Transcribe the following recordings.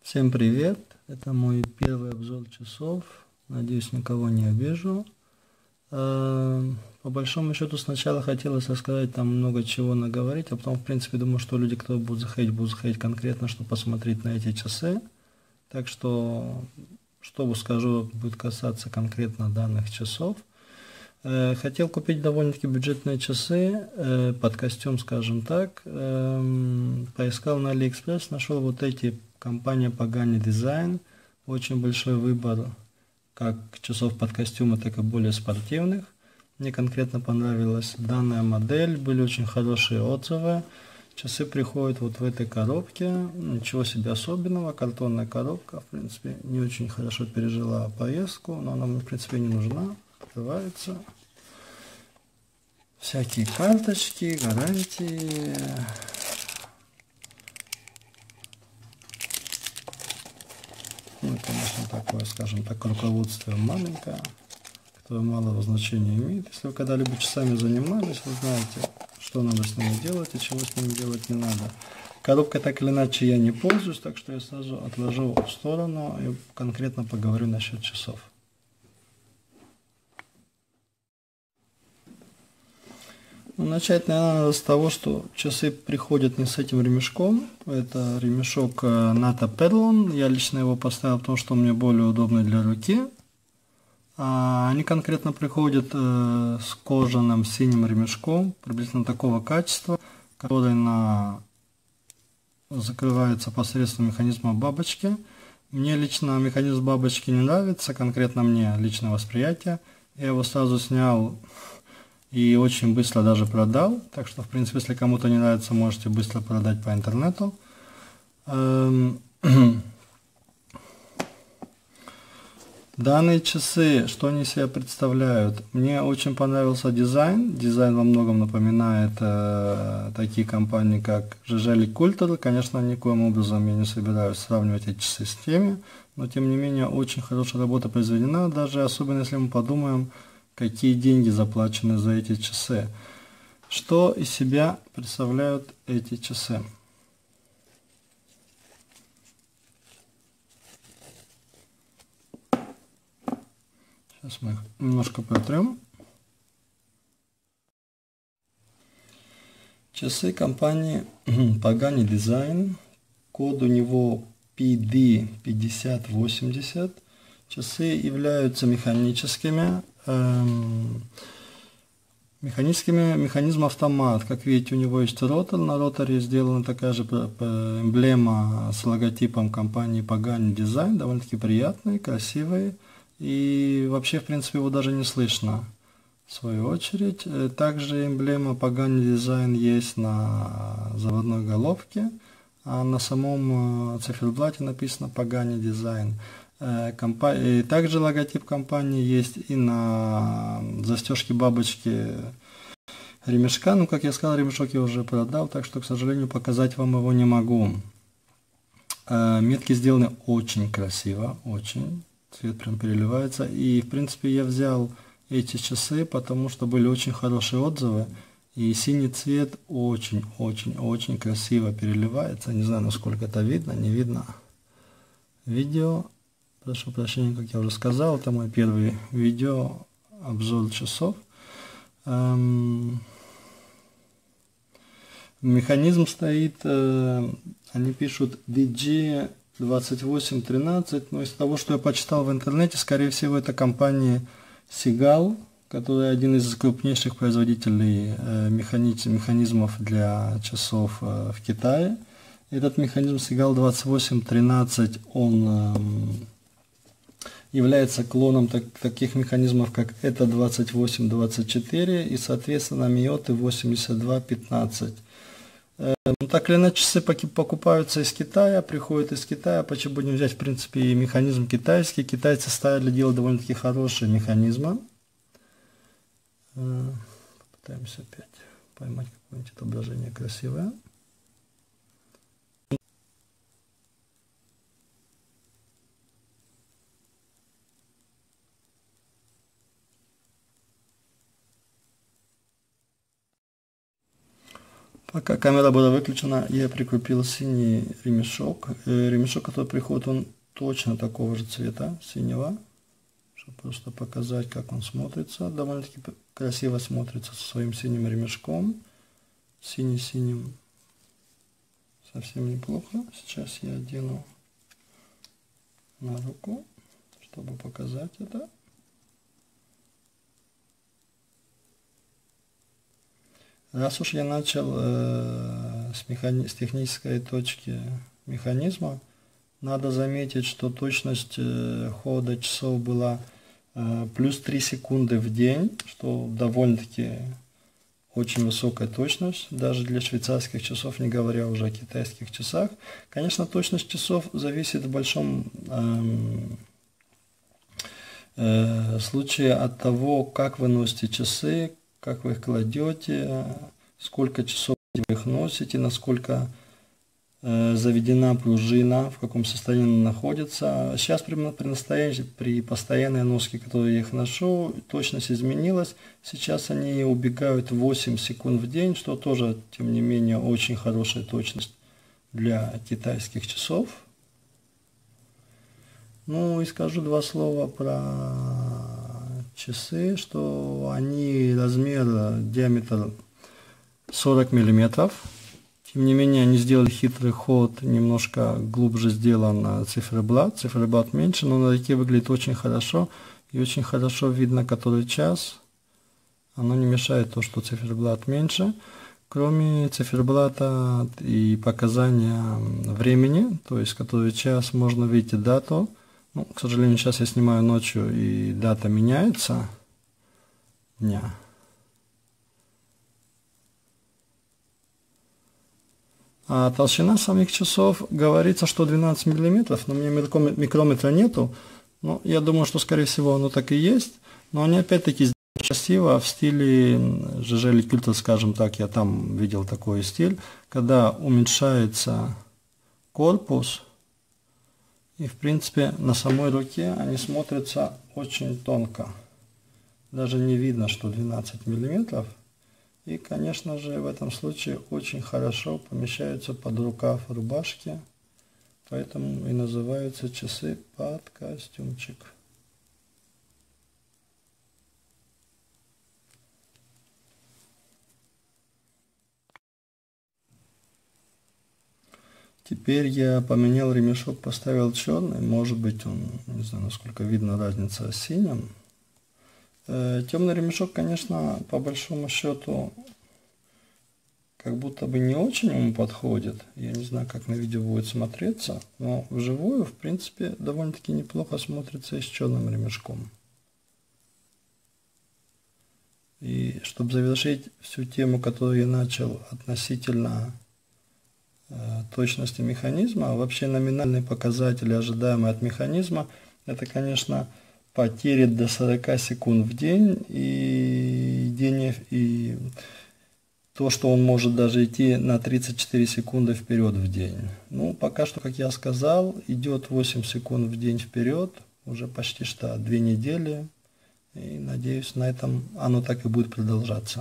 Всем привет! Это мой первый обзор часов. Надеюсь, никого не обижу. По большому счету, сначала хотелось рассказать там много чего наговорить, а потом, в принципе, думаю, что люди, кто будут заходить конкретно, чтобы посмотреть на эти часы. Так что скажу, будет касаться конкретно данных часов. Хотел купить довольно-таки бюджетные часы под костюм, скажем так. Поискал на AliExpress, нашел вот эти, компания Pagani Design. Очень большой выбор как часов под костюмы, так и более спортивных. Мне конкретно понравилась данная модель, были очень хорошие отзывы. Часы приходят вот в этой коробке, ничего себе особенного, картонная коробка, в принципе, не очень хорошо пережила поездку, но она мне, в принципе, не нужна. Открывается. Всякие карточки, гарантии. Ну, конечно, такое, скажем так, руководство маленькое, которое малого значения имеет. Если вы когда-либо часами занимались, вы знаете, что надо с ними делать и чего с ними делать не надо. Коробкой так или иначе я не пользуюсь, так что я сразу отложу в сторону и конкретно поговорю насчет часов. Ну, начать, наверное, надо с того, что часы приходят не с этим ремешком. Это ремешок NATO Pedalon. Я лично его поставил, потому что он мне более удобный для руки. Они конкретно приходят с кожаным синим ремешком, приблизительно такого качества, который закрывается посредством механизма бабочки. Мне лично механизм бабочки не нравится, конкретно мне личное восприятие. Я его сразу снял и очень быстро даже продал. Так что, в принципе, если кому-то не нравится, можете быстро продать по интернету. Данные часы, что они себя представляют? Мне очень понравился дизайн. Дизайн во многом напоминает такие компании, как Жежели Культер. Конечно, никоим образом я не собираюсь сравнивать эти часы с теми, но тем не менее очень хорошая работа произведена, даже особенно если мы подумаем, какие деньги заплачены за эти часы. Что из себя представляют эти часы? Сейчас мы их немножко протрем. Часы компании Pagani Design. Код у него PD5080. Часы являются механическими. Механизм автомат. Как видите, у него есть ротор. На роторе сделана такая же эмблема с логотипом компании Pagani Design. Довольно-таки приятный, красивый. И вообще, в принципе, его даже не слышно. В свою очередь, также эмблема Pagani Design есть на заводной головке, а на самом циферблате написано Pagani Design. Также логотип компании есть и на застежке бабочки ремешка. Ну, как я сказал, ремешок я уже продал, так что, к сожалению, показать вам его не могу. Метки сделаны очень красиво, очень. Цвет прям переливается. И, в принципе, я взял эти часы, потому что были очень хорошие отзывы. И синий цвет очень красиво переливается. Не знаю, насколько это видно, не видно. Видео. Прошу прощения, как я уже сказал, это мой первый видео обзор часов. Механизм стоит, они пишут VG2813, но из того, что я почитал в интернете, скорее всего, это компания Seagull, которая один из крупнейших производителей механизмов для часов в Китае. Этот механизм Seagull 2813, он является клоном таких механизмов, как ETA 2824 и, соответственно, Miyota 8215. Так или иначе, часы покупаются из Китая, приходят из Китая. Почему будем взять, в принципе, и механизм китайский? Китайцы стали делать довольно-таки хорошие механизмы. Попытаемся опять поймать какое-нибудь отображение красивое. Пока камера была выключена, я прикрепил синий ремешок. Ремешок, который приходит, он точно такого же цвета, синего. Чтобы просто показать, как он смотрится. Довольно-таки красиво смотрится со своим синим ремешком. Синий-синим. Совсем неплохо. Сейчас я одену на руку, чтобы показать это. Раз уж я начал с технической точки механизма, надо заметить, что точность хода часов была плюс 3 секунды в день, что довольно-таки очень высокая точность, даже для швейцарских часов, не говоря уже о китайских часах. Конечно, точность часов зависит в большом случае от того, как вы носите часы, как вы их кладете, сколько часов вы их носите, насколько заведена пружина, в каком состоянии она находится. Сейчас при постоянной носке, которую я их ношу, точность изменилась. Сейчас они убегают 8 секунд в день, что тоже, тем не менее, очень хорошая точность для китайских часов. Ну и скажу два слова про часы, что они диаметр 40 миллиметров. Тем не менее, они сделали хитрый ход, немножко глубже сделан циферблат. Циферблат меньше, но на руке выглядит очень хорошо. И очень хорошо видно, который час. Оно не мешает то, что циферблат меньше. Кроме циферблата и показания времени, то есть который час, можно видеть дату. Ну, к сожалению, сейчас я снимаю ночью, и дата меняется дня. А толщина самих часов говорится, что 12 миллиметров, но у меня микрометра нету. Но я думаю, что скорее всего оно так и есть. Но они опять-таки сделаны красиво в стиле ЖЖ Ликюльтер, скажем так, я там видел такой стиль, когда уменьшается корпус, и в принципе на самой руке они смотрятся очень тонко. Даже не видно, что 12 миллиметров. И, конечно же, в этом случае очень хорошо помещаются под рукав рубашки, поэтому и называются часы под костюмчик. Теперь я поменял ремешок, поставил черный, может быть он, не знаю, насколько видно разница с синим. Темный ремешок, конечно, по большому счету, как будто бы не очень ему подходит. Я не знаю, как на видео будет смотреться, но вживую, в принципе, довольно-таки неплохо смотрится и с черным ремешком. И чтобы завершить всю тему, которую я начал относительно точности механизма, вообще номинальные показатели, ожидаемые от механизма, это, конечно, потери до 40 секунд в день и то, что он может даже идти на 34 секунды вперед в день. Ну, пока что, как я сказал, идет 8 секунд в день вперед, уже почти что 2 недели, и надеюсь, на этом оно так и будет продолжаться.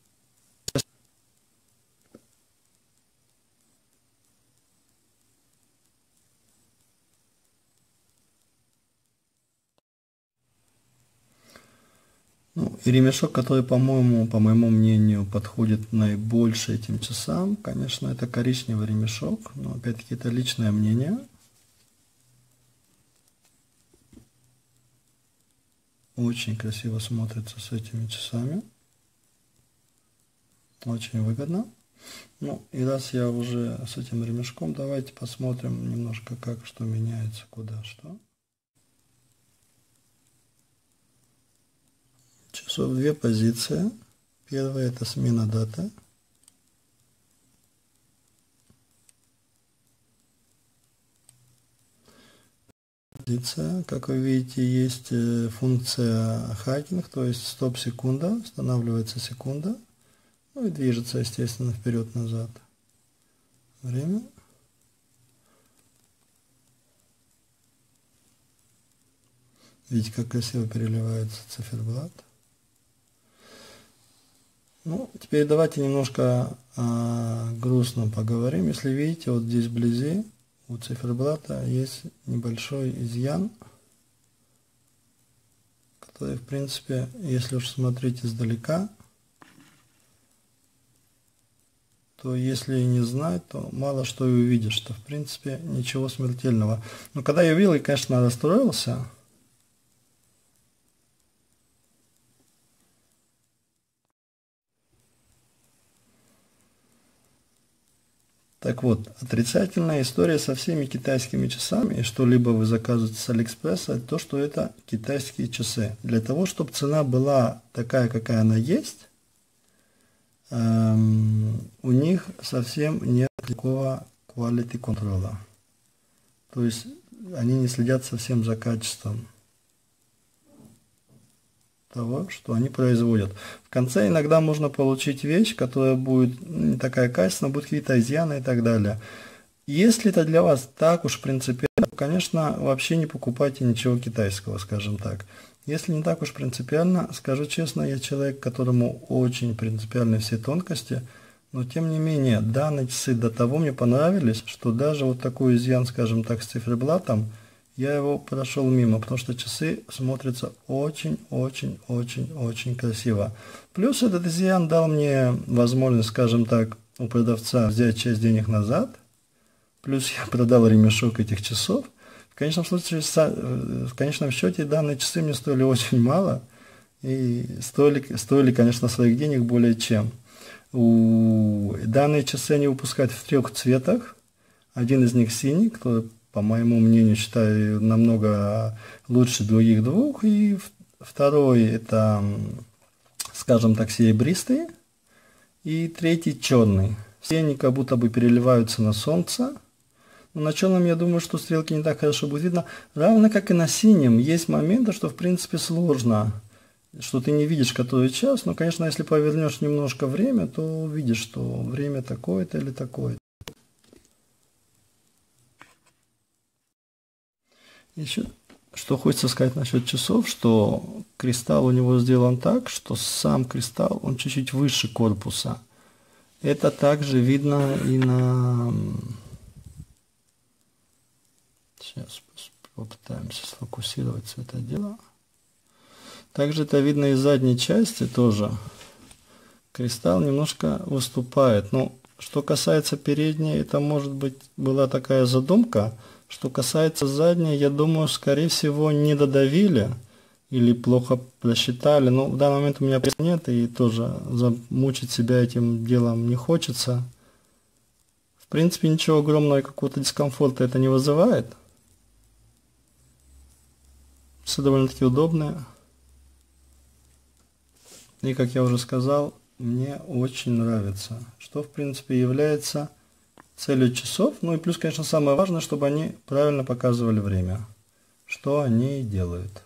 Ну, и ремешок, который, по моему мнению, подходит наибольше этим часам, конечно, это коричневый ремешок, но опять-таки это личное мнение. Очень красиво смотрится с этими часами. Очень выгодно. Ну, и раз я уже с этим ремешком, давайте посмотрим немножко, как что меняется, куда что. Часов две позиции. Первая — это смена даты. Позиция. Как вы видите, есть функция хакинг, то есть стоп-секунда, останавливается секунда, ну и движется, естественно, вперед-назад. Время. Видите, как красиво переливается циферблат. Ну, теперь давайте немножко о грустном поговорим. Если видите, вот здесь вблизи у циферблата есть небольшой изъян, который, в принципе, если уж смотреть издалека, то если и не знать, то мало что и увидишь, что, в принципе, ничего смертельного. Но когда я увидел, я, конечно, расстроился. Так вот, отрицательная история со всеми китайскими часами, и что-либо вы заказываете с Алиэкспресса, то, что это китайские часы. Для того, чтобы цена была такая, какая она есть, у них совсем нет никакого quality контроля. То есть они не следят совсем за качеством того, что они производят. В конце иногда можно получить вещь, которая будет не такая качественная, будут какие-то изъяны и так далее. Если это для вас так уж принципиально, то, конечно, вообще не покупайте ничего китайского, скажем так. Если не так уж принципиально, скажу честно, я человек, которому очень принципиальны все тонкости, но тем не менее, данные часы до того мне понравились, что даже вот такой изъян, скажем так, с циферблатом, я его прошел мимо, потому что часы смотрятся очень-очень-очень-очень красиво. Плюс этот изъян дал мне возможность, скажем так, у продавца взять часть денег назад. Плюс я продал ремешок этих часов. В конечном счете данные часы мне стоили очень мало. И стоили, конечно, своих денег более чем. Данные часы они выпускают в 3 цветах. Один из них синий, который, по моему мнению, считаю намного лучше других двух. И второй это, скажем так, серебристый. И третий черный. Все они как будто бы переливаются на солнце. Но на черном я думаю, что стрелки не так хорошо будет видно. Равно как и на синем. Есть моменты, что в принципе сложно. Что ты не видишь, который час. Но, конечно, если повернешь немножко время, то увидишь, что время такое-то или такое-то. Еще что хочется сказать насчет часов, что кристалл у него сделан так, что сам кристалл, он чуть-чуть выше корпуса. Это также видно и на... Сейчас попытаемся сфокусировать все это дело. Также это видно из задней части тоже. Кристалл немножко выступает. Но что касается передней, это может быть была такая задумка. Что касается задней, я думаю, скорее всего, не додавили или плохо просчитали. Но в данный момент у меня нет, и тоже замучить себя этим делом не хочется. В принципе, ничего огромного, какого-то дискомфорта это не вызывает. Все довольно-таки удобные. И, как я уже сказал, мне очень нравится. Что, в принципе, является целью часов. Ну и плюс, конечно, самое важное, чтобы они правильно показывали время. Что они и делают.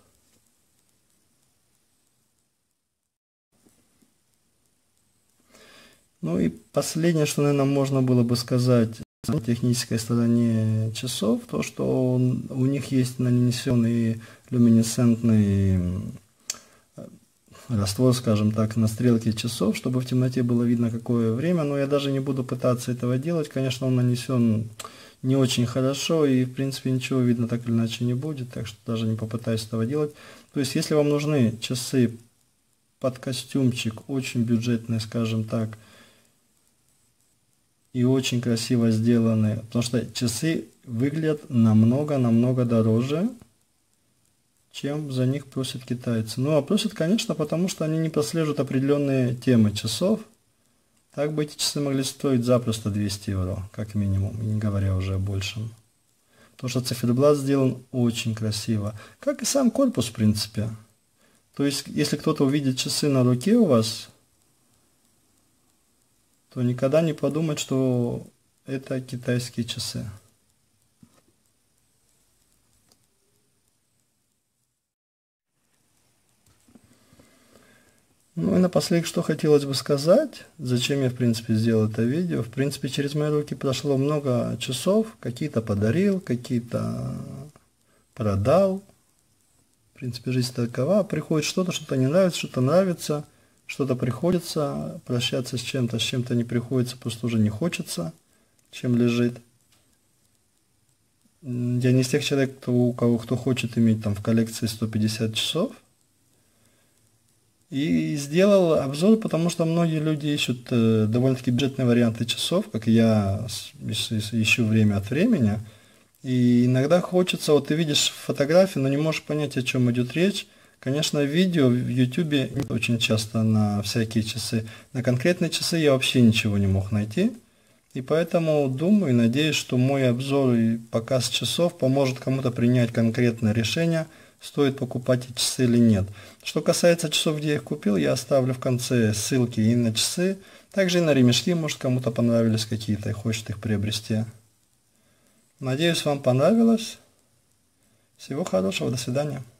Ну и последнее, что, наверное, можно было бы сказать на технической стороне часов, то, что у них есть нанесенный люминесцентный раствор, скажем так, на стрелке часов, чтобы в темноте было видно, какое время. Но я даже не буду пытаться этого делать. Конечно, он нанесен не очень хорошо, и, в принципе, ничего видно так или иначе не будет, так что даже не попытаюсь этого делать. То есть, если вам нужны часы под костюмчик, очень бюджетные, скажем так, и очень красиво сделаны, потому что часы выглядят намного дороже, чем за них просят китайцы. Ну, а просят, конечно, потому что они не прослеживают определенные темы часов. Так бы эти часы могли стоить запросто 200 евро, как минимум, не говоря уже о большем. Потому что циферблат сделан очень красиво, как и сам корпус, в принципе. То есть, если кто-то увидит часы на руке у вас, то никогда не подумает, что это китайские часы. Ну и напоследок, что хотелось бы сказать, зачем я, в принципе, сделал это видео. В принципе, через мои руки прошло много часов, какие-то подарил, какие-то продал. В принципе, жизнь такова, приходит что-то, что-то не нравится, что-то нравится. что-то приходится прощаться с чем-то не приходится, просто уже не хочется, чем лежит. Я не из тех человек, кто хочет иметь там в коллекции 150 часов. И сделал обзор, потому что многие люди ищут довольно-таки бюджетные варианты часов, как я ищу время от времени. И иногда хочется, вот ты видишь фотографии, но не можешь понять, о чем идет речь. Конечно, видео в YouTube очень часто на всякие часы. На конкретные часы я вообще ничего не мог найти. И поэтому думаю и надеюсь, что мой обзор и показ часов поможет кому-то принять конкретное решение, стоит покупать эти часы или нет. Что касается часов, где я их купил, я оставлю в конце ссылки и на часы, также и на ремешки, может кому-то понравились какие-то и хочет их приобрести. Надеюсь, вам понравилось. Всего хорошего, до свидания.